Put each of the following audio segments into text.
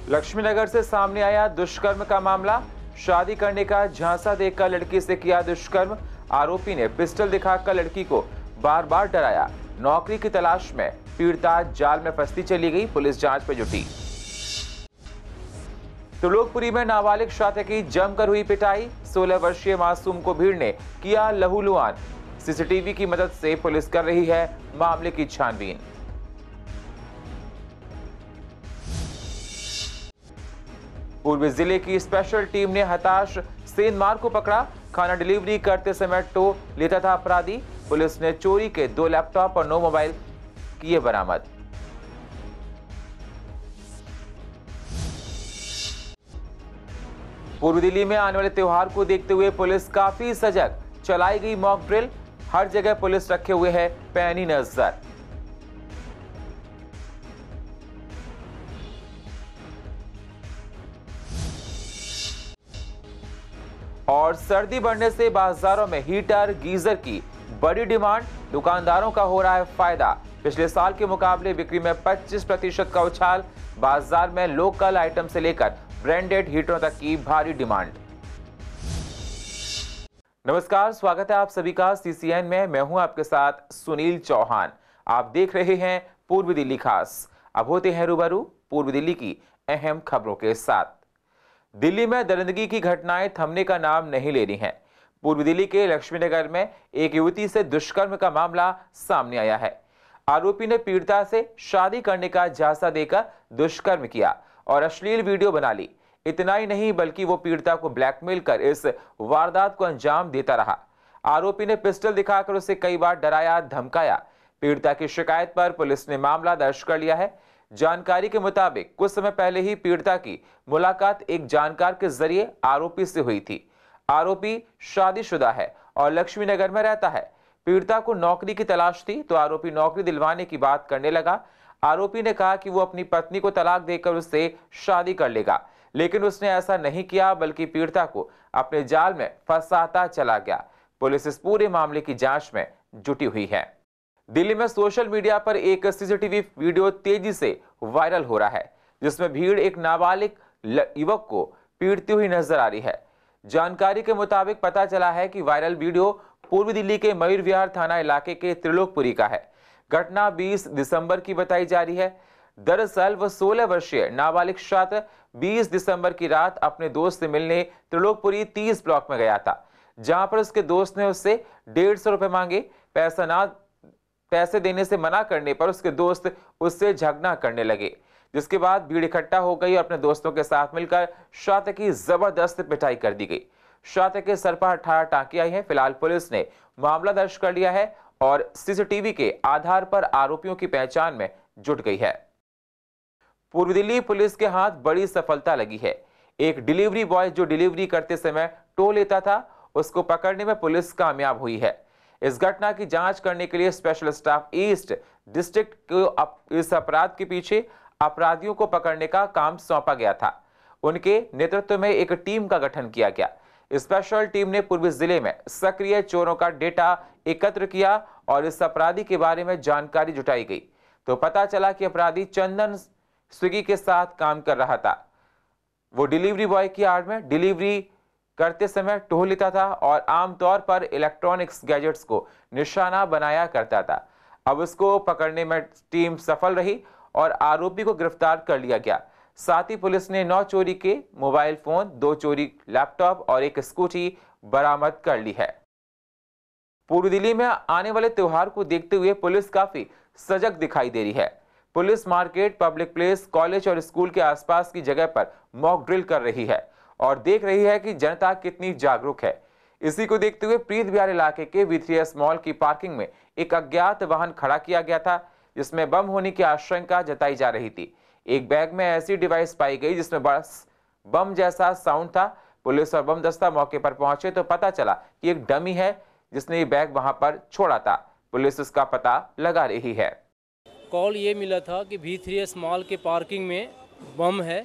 लक्ष्मीनगर से सामने आया दुष्कर्म का मामला। शादी करने का झांसा देकर लड़की से किया दुष्कर्म। आरोपी ने पिस्टल दिखाकर लड़की को बार बार डराया। नौकरी की तलाश में पीड़िता जाल में फंसती चली गई। पुलिस जांच में जुटी। त्रिलोकपुरी में नाबालिग छात्र की जमकर हुई पिटाई। 16 वर्षीय मासूम को भीड़ ने किया लहूलुहान। सीसीटीवी की मदद से पुलिस कर रही है मामले की छानबीन। पूर्वी जिले की स्पेशल टीम ने हताश सेंधमार को पकड़ा। खाना डिलीवरी करते समय टो लेता था अपराधी। पुलिस ने चोरी के 2 लैपटॉप और 9 मोबाइल किए बरामद। पूर्वी दिल्ली में आने वाले त्योहार को देखते हुए पुलिस काफी सजग। चलाई गई मॉक ड्रिल। हर जगह पुलिस रखे हुए है पैनी नजर। और सर्दी बढ़ने से बाजारों में हीटर गीजर की बड़ी डिमांड। दुकानदारों का हो रहा है फायदा। पिछले साल के मुकाबले बिक्री में 25% का उछाल। बाजार में लोकल आइटम से लेकर ब्रांडेड हीटरों तक की भारी डिमांड। नमस्कार, स्वागत है आप सभी का सीसीएन में। मैं हूं आपके साथ सुनील चौहान। आप देख रहे हैं पूर्वी दिल्ली खास। अब होते हैं रूबरू पूर्वी दिल्ली की अहम खबरों के साथ। दिल्ली में दरिंदगी की घटनाएं थमने का नाम नहीं ले रही हैं। पूर्वी दिल्ली के लक्ष्मीनगर में एक युवती से दुष्कर्म का मामला सामने आया है। आरोपी ने पीड़िता से शादी करने का झांसा देकर दुष्कर्म किया और अश्लील वीडियो बना ली। इतना ही नहीं बल्कि वो पीड़िता को ब्लैकमेल कर इस वारदात को अंजाम देता रहा। आरोपी ने पिस्टल दिखाकर उसे कई बार डराया धमकाया। पीड़िता की शिकायत पर पुलिस ने मामला दर्ज कर लिया है। जानकारी के मुताबिक कुछ समय पहले ही पीड़िता की मुलाकात एक जानकार के जरिए आरोपी से हुई थी। आरोपी शादीशुदा है और लक्ष्मीनगर में रहता है। पीड़िता को नौकरी की तलाश थी तो आरोपी नौकरी दिलवाने की बात करने लगा। आरोपी ने कहा कि वो अपनी पत्नी को तलाक देकर उससे शादी कर लेगा, लेकिन उसने ऐसा नहीं किया बल्कि पीड़िता को अपने जाल में फंसाता चला गया। पुलिस इस पूरे मामले की जांच में जुटी हुई है। दिल्ली में सोशल मीडिया पर एक सीसीटीवी वीडियो तेजी से वायरल हो रहा है, जिसमें भीड़ एक नाबालिग युवक को पीटती हुई नजर आ रही है। जानकारी के मुताबिक पता चला है कि वायरल वीडियो पूर्वी दिल्ली के मयूर विहार थाना इलाके के त्रिलोकपुरी का है। घटना 20 दिसंबर की बताई जा रही है। दरअसल वह 16 वर्षीय नाबालिग छात्र 20 दिसंबर की रात अपने दोस्त से मिलने त्रिलोकपुरी 30 ब्लॉक में गया था, जहां पर उसके दोस्त ने उससे 150 रुपए मांगे। पैसे देने से मना करने पर उसके दोस्त उससे झगड़ा करने लगे, जिसके बाद भीड़ इकट्ठा हो गई और अपने दोस्तों के साथ मिलकर छात्र की जबरदस्त पिटाई कर दी गई। छात्र के सर पर 18 टांके आई हैं। फिलहाल पुलिस ने मामला दर्ज कर लिया है और सीसीटीवी के आधार पर आरोपियों की पहचान में जुट गई है। पूर्वी दिल्ली पुलिस के हाथ बड़ी सफलता लगी है। एक डिलीवरी बॉय जो डिलीवरी करते समय टोल लेता था, उसको पकड़ने में पुलिस कामयाब हुई है। इस घटना की जांच करने के लिए स्पेशल स्टाफ ईस्ट डिस्ट्रिक्ट को इस अपराध के पीछे अपराधियों को पकड़ने का काम सौंपा गया था। उनके नेतृत्व में एक टीम का गठन किया गया। स्पेशल टीम ने पूर्वी जिले में सक्रिय चोरों का डेटा एकत्र किया और इस अपराधी के बारे में जानकारी जुटाई गई तो पता चला कि अपराधी चंदन स्विगी के साथ काम कर रहा था। वो डिलीवरी बॉय की आड़ में डिलीवरी करते समय टोल लेता था और आमतौर पर इलेक्ट्रॉनिक्स गैजेट्स को निशाना बनाया करता था। अब उसको पकड़ने में टीम सफल रही और आरोपी को गिरफ्तार कर लिया गया। साथ ही पुलिस ने 9 चोरी के मोबाइल फोन, 2 चोरी लैपटॉप और 1 स्कूटी बरामद कर ली है। पूर्वी दिल्ली में आने वाले त्योहार को देखते हुए पुलिस काफी सजग दिखाई दे रही है। Police market, public place, college और स्कूल के आसपास की जगह पर मॉक ड्रिल कर रही है और देख रही है कि जनता कितनी जागरूक है। इसी को देखते हुए प्रीत विहार इलाके के V3S मॉल की पार्किंग में एक अज्ञात वाहन खड़ा किया गया था, जिसमें बम होने की आशंका जताई जा रही थी। एक बैग में ऐसी डिवाइस पाई गई जिसमें बस बम जैसा साउंड था। पुलिस और बम दस्ता मौके पर पहुंचे तो पता चला कि एक डमी है जिसने ये बैग वहां पर छोड़ा था। पुलिस उसका पता लगा रही है। कॉल ये मिला था कि V3S मॉल के पार्किंग में बम है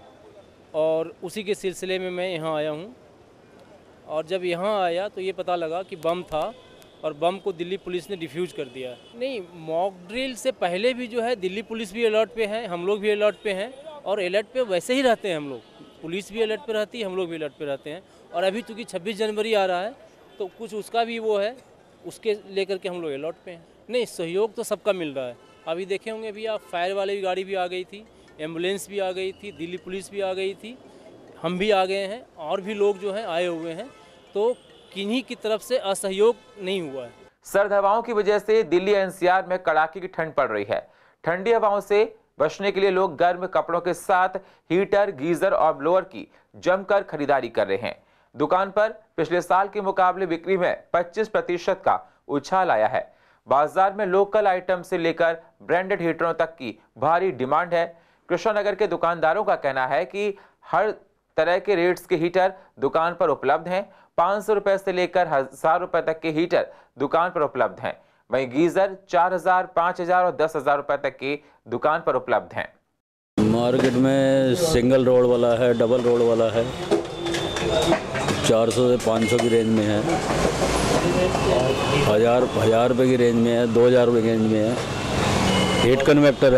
और उसी के सिलसिले में मैं यहाँ आया हूँ। और जब यहाँ आया तो ये पता लगा कि बम था और बम को दिल्ली पुलिस ने डिफ्यूज कर दिया। नहीं, मॉक ड्रिल से पहले भी जो है दिल्ली पुलिस भी अलर्ट पे है, हम लोग भी अलर्ट पे हैं और अलर्ट पे वैसे ही रहते हैं हम लोग, पुलिस भी अलर्ट पे रहती है, हम लोग भी अलर्ट पे रहते हैं। और अभी चूँकि 26 जनवरी आ रहा है तो कुछ उसका भी वो है, उसके लेकर के हम लोग अलर्ट पे हैं। नहीं, सहयोग तो सबका मिल रहा है। अभी देखे होंगे भैया, फायर वाले की गाड़ी भी आ गई थी, एम्बुलेंस भी आ गई थी, दिल्ली पुलिस भी आ गई थी, हम भी आ गए हैं और भी लोग जो हैं आए हुए हैं, तो किन्हीं की तरफ से असहयोग नहीं हुआ है। सर्द हवाओं की वजह से दिल्ली एनसीआर में कड़ाके की ठंड पड़ रही है। ठंडी हवाओं से बचने के लिए लोग गर्म कपड़ों के साथ हीटर, गीजर और ब्लोअर की जमकर खरीदारी कर रहे हैं। दुकान पर पिछले साल के मुकाबले बिक्री में 25% का उछाल आया है। बाजार में लोकल आइटम से लेकर ब्रांडेड हीटरों तक की भारी डिमांड है। कृष्णनगर के दुकानदारों का कहना है कि हर तरह के रेट्स के हीटर दुकान पर उपलब्ध हैं। 500 रुपए से लेकर 1000 रुपए तक के हीटर दुकान पर उपलब्ध हैं। वहीं गीजर 4000, 5000 और 10,000 रुपए तक की दुकान पर उपलब्ध हैं। मार्केट में सिंगल रोड वाला है, डबल रोड वाला है, 400 से 500 की रेंज में है, 1000 रुपये की रेंज में है, 2000 रुपये की रेंज में है। हीट कन्वेक्टर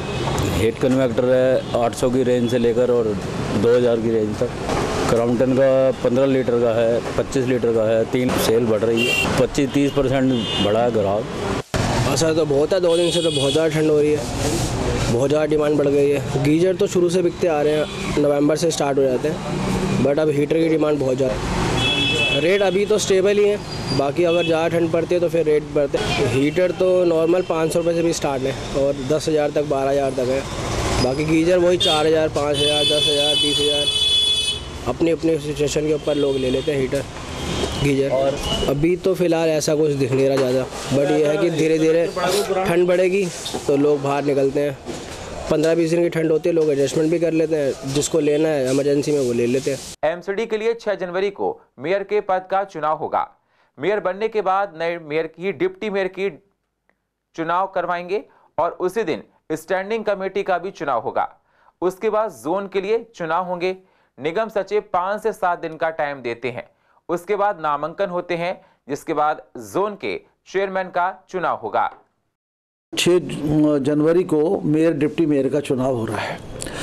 है 800 की रेंज से लेकर और 2000 की रेंज तक। क्रॉम्पटन का 15 लीटर का है, 25 लीटर का है। 3 सेल बढ़ रही है, 25-30% बढ़ा है ग्राहक। असर तो बहुत है, 2 दिन से तो बहुत ज़्यादा ठंड हो रही है, बहुत ज़्यादा डिमांड बढ़ गई है। गीजर तो शुरू से बिकते आ रहे हैं, नवंबर से स्टार्ट हो जाते हैं, बट अब हीटर की डिमांड बहुत ज़्यादा है। रेट अभी तो स्टेबल ही है, बाकी अगर ज़्यादा ठंड पड़ती है तो फिर रेट बढ़ते हैं। हीटर तो नॉर्मल 500 रुपये से भी स्टार्ट है और 10,000 तक, 12,000 तक है। बाकी गीजर वही 4000, 5000, 10,000, 20,000, अपनी अपनी सिचुएशन के ऊपर लोग ले लेते हैं हीटर, गीजर। और अभी तो फ़िलहाल ऐसा कुछ दिख नहीं रहा ज़्यादा, बट ये है कि धीरे धीरे ठंड बढ़ेगी तो लोग बाहर निकलते हैं। 15-20 दिन की ठंड होती है, लोग एडजस्टमेंट भी कर लेते हैं, जिसको लेना है इमरजेंसी में वो ले लेते हैं। एमसीडी के लिए 6 जनवरी को मेयर के पद का चुनाव होगा। मेयर बनने के बाद नए मेयर की, डिप्टी मेयर की चुनाव करवाएंगे और उसी दिन स्टैंडिंग कमेटी का भी चुनाव होगा। उसके बाद जोन के लिए चुनाव होंगे। निगम सचिव 5 से 7 दिन का टाइम देते हैं। उसके बाद नामांकन होते हैं, जिसके बाद जोन के चेयरमैन का चुनाव होगा। 6 जनवरी को मेयर, डिप्टी मेयर का चुनाव हो रहा है।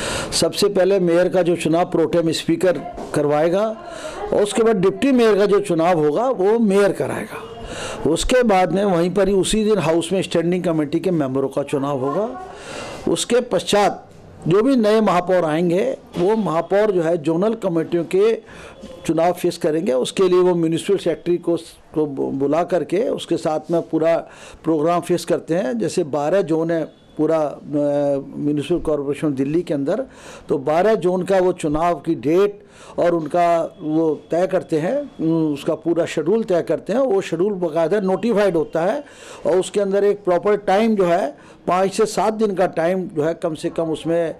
सबसे पहले मेयर का जो चुनाव प्रोटेम स्पीकर करवाएगा और उसके बाद डिप्टी मेयर का जो चुनाव होगा वो मेयर कराएगा। उसके बाद में वहीं पर ही उसी दिन हाउस में स्टैंडिंग कमेटी के मेंबरों का चुनाव होगा। उसके पश्चात जो भी नए महापौर आएंगे वो महापौर जो है जोनल कमेटियों के चुनाव फेस करेंगे। उसके लिए वो म्यूनिसिपल सेक्रेटरी को बुला करके उसके साथ में पूरा प्रोग्राम फेस करते हैं। जैसे 12 जोन है पूरा म्यूनिसिपल कॉरपोरेशन दिल्ली के अंदर, तो 12 जोन का वो चुनाव की डेट और उनका वो तय करते हैं, उसका पूरा शेड्यूल तय करते हैं। वो शेड्यूल बाकायदा नोटिफाइड होता है और उसके अंदर एक प्रॉपर टाइम जो है 5 से 7 दिन का टाइम जो है कम से कम उसमें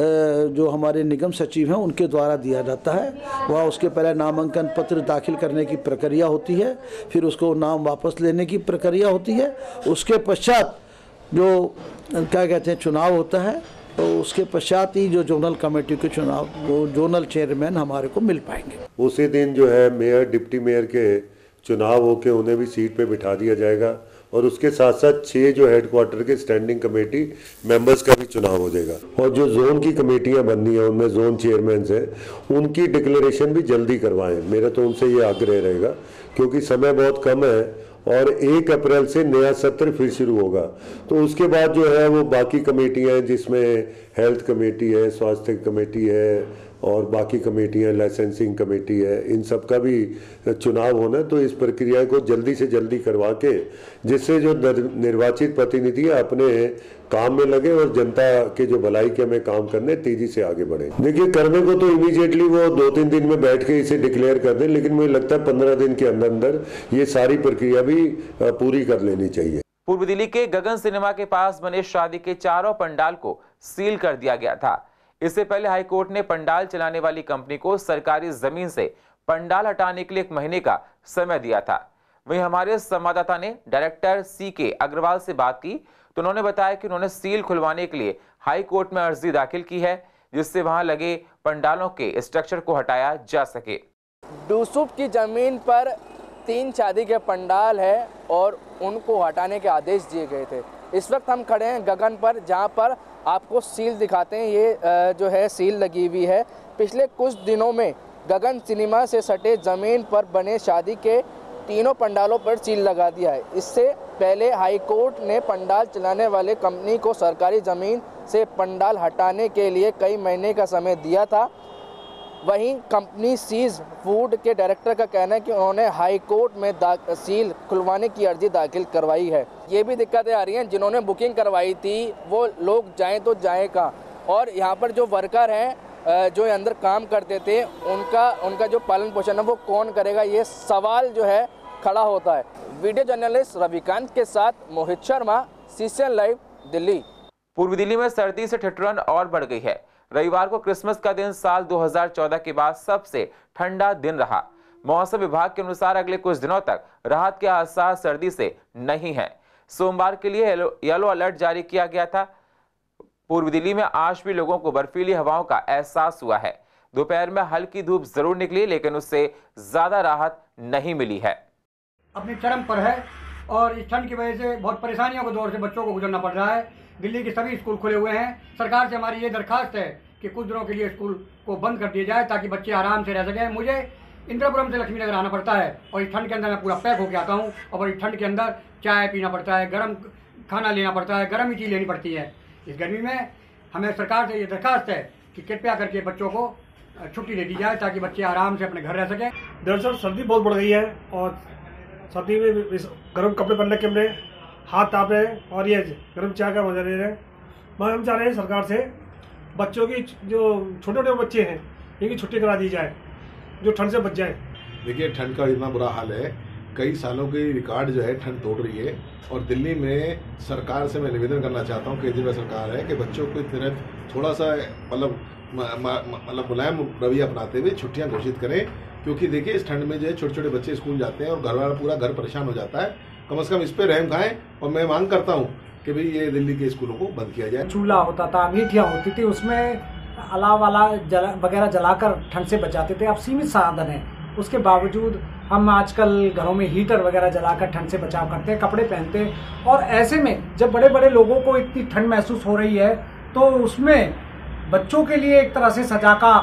जो हमारे निगम सचिव हैं उनके द्वारा दिया जाता है। वह उसके पहले नामांकन पत्र दाखिल करने की प्रक्रिया होती है, फिर उसको नाम वापस लेने की प्रक्रिया होती है। उसके पश्चात जो क्या कहते हैं चुनाव होता है, तो उसके पश्चात ही जो जोनल कमेटी के चुनाव वो जोनल चेयरमैन हमारे को मिल पाएंगे। उसी दिन जो है मेयर, डिप्टी मेयर के चुनाव होके उन्हें भी सीट पे बिठा दिया जाएगा और उसके साथ साथ 6 जो हेडक्वार्टर के स्टैंडिंग कमेटी मेंबर्स का भी चुनाव हो जाएगा। और जो जोन की कमेटियां बननी है उनमें जोन चेयरमैन हैं, उनकी डिक्लेरेशन भी जल्दी करवाएं। मेरा तो उनसे ये आग्रह रहेगा क्योंकि समय बहुत कम है और 1 अप्रैल से नया सत्र फिर शुरू होगा। तो उसके बाद जो है वो बाकी कमेटियां हैं, जिसमें हेल्थ कमेटी है, स्वास्थ्य कमेटी है और बाकी कमेटियां, लाइसेंसिंग कमेटी है, इन सब का भी चुनाव होना। तो इस प्रक्रिया को जल्दी से जल्दी करवा के जिससे जो निर्वाचित प्रतिनिधि है अपने काम में लगे और जनता के जो भलाई के हमें काम करने तेजी से आगे बढ़े। देखिए, करने को तो इमीडिएटली वो 2-3 दिन में बैठ के इसे डिक्लेयर कर दें, लेकिन मुझे लगता है 15 दिन के अंदर अंदर ये सारी प्रक्रिया भी पूरी कर लेनी चाहिए। पूर्व दिल्ली के गगन सिनेमा के पास बने शादी के चारों पंडाल को सील कर दिया गया था। इससे पहले हाईकोर्ट ने पंडाल चलाने वाली कंपनी को सरकारी जमीन से पंडाल हटाने के लिए 1 महीने का समय दिया था। वहीं हमारे संवाददाता ने डायरेक्टर CK अग्रवाल से बात की तो उन्होंने बताया कि उन्होंने सील खुलवाने के लिए हाई कोर्ट में अर्जी दाखिल की है, जिससे वहां लगे पंडालों के स्ट्रक्चर को हटाया जा सके। डूसुप की जमीन पर 3 शादी के पंडाल है और उनको हटाने के आदेश दिए गए थे। इस वक्त हम खड़े हैं गगन पर, जहां पर आपको सील दिखाते हैं। ये जो है सील लगी हुई है। पिछले कुछ दिनों में गगन सिनेमा से सटे ज़मीन पर बने शादी के तीनों पंडालों पर सील लगा दिया है। इससे पहले हाई कोर्ट ने पंडाल चलाने वाले कंपनी को सरकारी ज़मीन से पंडाल हटाने के लिए कई महीने का समय दिया था। वहीं कंपनी सीज फूड के डायरेक्टर का कहना है कि उन्होंने हाई कोर्ट में सील खुलवाने की अर्जी दाखिल करवाई है। ये भी दिक्कतें आ रही हैं, जिन्होंने बुकिंग करवाई थी वो लोग जाएं तो जाएं कहाँ, और यहाँ पर जो वर्कर हैं जो अंदर काम करते थे उनका जो पालन पोषण है वो कौन करेगा, ये सवाल जो है खड़ा होता है। वीडियो जर्नलिस्ट रविकांत के साथ मोहित शर्मा, CCN लाइव, दिल्ली। पूर्वी दिल्ली में सर्दी से ठिठुरन और बढ़ गई है। रविवार को क्रिसमस का दिन साल 2014 के बाद सबसे ठंडा दिन रहा। मौसम विभाग के अनुसार अगले कुछ दिनों तक राहत के आसार सर्दी से नहीं है। सोमवार के लिए येलो अलर्ट जारी किया गया था। पूर्वी दिल्ली में आज भी लोगों को बर्फीली हवाओं का एहसास हुआ है। दोपहर में हल्की धूप जरूर निकली, लेकिन उससे ज्यादा राहत नहीं मिली है। अपनी चरम पर है और इस ठंड की वजह से बहुत परेशानियों के दौर से बच्चों को गुजरना पड़ रहा है। दिल्ली के सभी स्कूल खुले हुए हैं। सरकार से हमारी ये दरखास्त है कि कुछ दिनों के लिए स्कूल को बंद कर दिया जाए ताकि बच्चे आराम से रह सकें। मुझे इंदिरापुरम से लक्ष्मी नगर आना पड़ता है और इस ठंड के अंदर मैं पूरा पैक होकर आता हूँ, और इस ठंड के अंदर चाय पीना पड़ता है, गर्म खाना लेना पड़ता है, गर्म ही चीज़ लेनी पड़ती है। इस गर्मी में हमें सरकार से ये दरखास्त है कि कृपया करके बच्चों को छुट्टी दे दी जाए ताकि बच्चे आराम से अपने घर रह सकें। दरअसल सर्दी बहुत बढ़ गई है और सर्दी में गर्म कपड़े पहनने के लिए हाथ ताप रहे हैं और ये गर्म चाय का मजा ले रहे हैं। हम चाह रहे हैं सरकार से बच्चों की जो छोटे छोटे बच्चे हैं इनकी छुट्टी करा दी जाए, जो ठंड से बच जाए। देखिए ठंड का इतना बुरा हाल है, कई सालों की रिकॉर्ड जो है ठंड तोड़ रही है। और दिल्ली में सरकार से मैं निवेदन करना चाहता हूँ, केजरीवाल सरकार है कि बच्चों को इस तरह थोड़ा सा मतलब मुलायम रवैया अपनाते हुए छुट्टियां घोषित करें, क्योंकि देखिए इस ठंड में जो है छोटे छोटे बच्चे स्कूल जाते हैं और घर वाला पूरा घर परेशान हो जाता है। कम से कम इस पे रहम खाएं और मैं मांग करता हूँ कि भाई ये दिल्ली के स्कूलों को बंद किया जाए। चूल्हा होता था, मीठियाँ होती थी, उसमें अलाव वाला वगैरह जलाकर ठंड से बचाते थे। अब सीमित साधन है, उसके बावजूद हम आजकल घरों में हीटर वगैरह जलाकर ठंड से बचाव करते हैं, कपड़े पहनते हैं। और ऐसे में जब बड़े बड़े लोगों को इतनी ठंड महसूस हो रही है तो उसमें बच्चों के लिए एक तरह से सजा का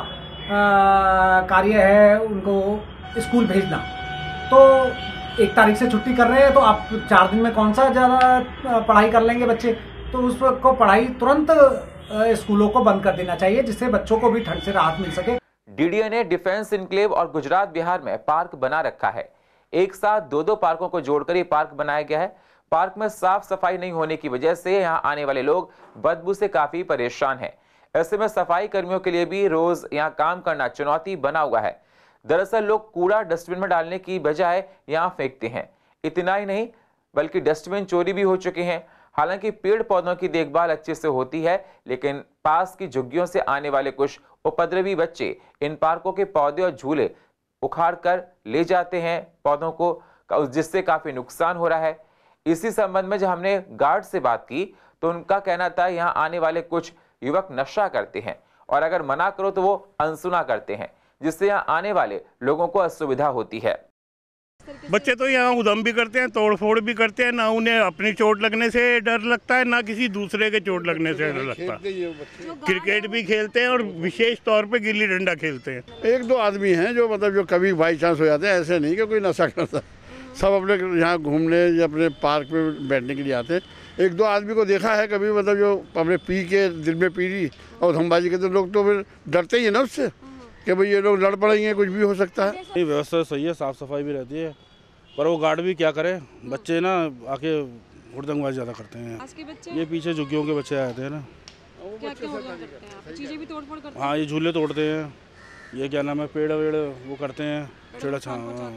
कार्य है उनको स्कूल भेजना। तो 1 तारीख से छुट्टी कर रहे हैं तो आप 4 दिन में कौन सा ज़्यादा पढ़ाई कर लेंगे बच्चे, तो उसको पढ़ाई तुरंत स्कूलों को बंद कर देना चाहिए जिससे बच्चों को भी ठंड से राहत मिल सके। डीडीए ने डिफेंस इनक्लेव और गुजरात बिहार में पार्क बना रखा है। एक साथ 2 पार्कों को जोड़कर ये पार्क बनाया गया है। पार्क में साफ सफाई नहीं होने की वजह से यहाँ आने वाले लोग बदबू से काफी परेशान हैं। ऐसे में सफाई कर्मियों के लिए भी रोज यहाँ काम करना चुनौती बना हुआ है। दरअसल लोग कूड़ा डस्टबिन में डालने की बजाय यहाँ फेंकते हैं। इतना ही नहीं बल्कि डस्टबिन चोरी भी हो चुके हैं। हालांकि पेड़ पौधों की देखभाल अच्छे से होती है, लेकिन पास की झुग्गियों से आने वाले कुछ उपद्रवी बच्चे इन पार्कों के पौधे और झूले उखाड़ कर ले जाते हैं पौधों को, जिससे काफी नुकसान हो रहा है। इसी संबंध में जब हमने गार्ड से बात की तो उनका कहना था यहाँ आने वाले कुछ युवक नशा करते हैं और अगर मना करो तो वो अनसुना करते हैं, जिससे यहाँ आने वाले लोगों को असुविधा होती है। बच्चे तो यहाँ उधम भी करते हैं, तोड़फोड़ भी करते हैं। ना उन्हें अपनी चोट लगने से डर लगता है, ना किसी दूसरे के चोट लगने से डर लगता है। क्रिकेट भी खेलते हैं और विशेष तौर पे गिल्ली डंडा खेलते हैं। 1-2 आदमी हैं जो मतलब जो कभी बाई चांस हो जाते हैं, ऐसे नहीं कि कोई नशा करता। सब अपने यहाँ घूमने या अपने पार्क में बैठने के लिए आते हैं। 1-2 आदमी को देखा है कभी मतलब जो अपने पी के दिल में पी ली और धमबाजी करते लोग, तो फिर डरते ही है ना उससे कि भाई ये लोग लड़ पड़ेंगे, कुछ भी हो सकता है। व्यवस्था सही है, साफ सफाई भी रहती है, पर वो गार्ड भी क्या करे, बच्चे ना आके हुड़दंगबाजी ज़्यादा करते हैं। आज के बच्चे ये पीछे झुग्गियों के बच्चे आते हैं ना, क्या क्या करते हैं, चीजें भी तोड़फोड़ करते हैं। हाँ, ये झूले तोड़ते हैं, ये क्या नाम है, पेड़ वेड़ वो करते हैं, छेड़ा।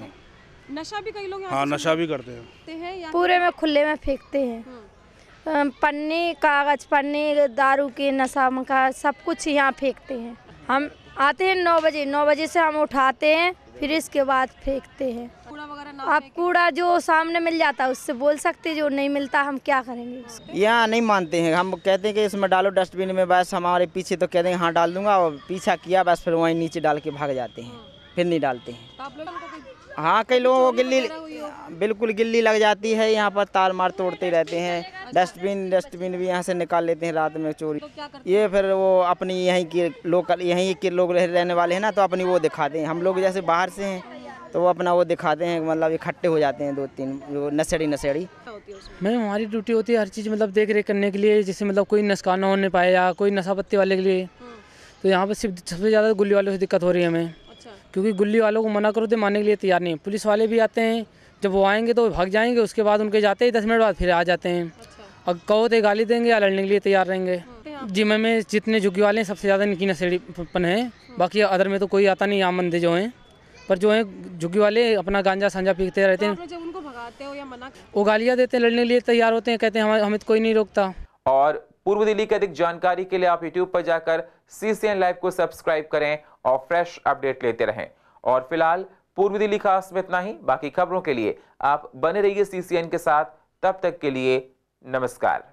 नशा भी कई लोग, हाँ नशा भी करते हैं। पूरे में खुले में फेंकते हैं, पन्नी, कागज पन्नी, दारू के नशा का सब कुछ यहाँ फेंकते हैं। हम आते हैं 9 बजे से हम उठाते हैं, फिर इसके बाद फेंकते हैं। अब कूड़ा जो सामने मिल जाता है उससे बोल सकते, जो नहीं मिलता हम क्या करेंगे उसको। यहाँ नहीं मानते हैं, हम कहते हैं कि इसमें डालो डस्टबिन में, बस हमारे पीछे तो कहते हैं हाँ डाल दूंगा, और पीछा किया बस फिर वहीं नीचे डाल के भाग जाते हैं, फिर नहीं डालते हैं। हाँ, कई लोगों को गिल्ली, बिल्कुल गिल्ली लग जाती है, यहाँ पर तार मार तोड़ते रहते हैं, डस्टबिन भी यहाँ से निकाल लेते हैं रात में चोरी। ये फिर वो अपनी यहीं के लोग रहने वाले हैं ना, तो अपनी वो दिखाते हैं। हम लोग जैसे बाहर से हैं तो वो अपना वो दिखाते हैं, मतलब इकट्ठे हो जाते हैं 2-3 जो नशेड़ी। मैम हमारी ड्यूटी होती है हर चीज़ मतलब देख रेख करने के लिए, जैसे मतलब कोई नुकसान ना होने पाए या कोई नशा पत्ती वाले के लिए। तो यहाँ पर सिर्फ सबसे ज़्यादा गुल्ली वालों से दिक्कत हो रही है हमें, क्योंकि गुल्ली वालों को मना करो तो मानने के लिए तैयार नहीं है। पुलिस वाले भी आते हैं, जब वो आएंगे तो भाग जाएंगे, उसके बाद उनके जाते ही 10 मिनट बाद फिर आ जाते हैं। और कहो तो गाली देंगे या लड़ने के लिए तैयार रहेंगे। जी में जितने झुग्गी वाले हैं सबसे ज़्यादा इनकी नशेड़ीपन है, बाकी अदर में तो कोई आता नहीं। आम बंदे जो हैं, पर जो हैं झुग्गी वाले अपना गांजा सांझा पीते रहते हैं। जब उनको भगाते हो या मना, वो गालियाँ देते हैं, लड़ने के लिए तैयार होते हैं, कहते हैं हमें कोई नहीं रोकता। और पूर्व दिल्ली की अधिक जानकारी के लिए आप YouTube पर जाकर CCN लाइव को सब्सक्राइब करें और फ्रेश अपडेट लेते रहें। और फिलहाल पूर्व दिल्ली खास में इतना ही। बाकी खबरों के लिए आप बने रहिए CCN के साथ। तब तक के लिए नमस्कार।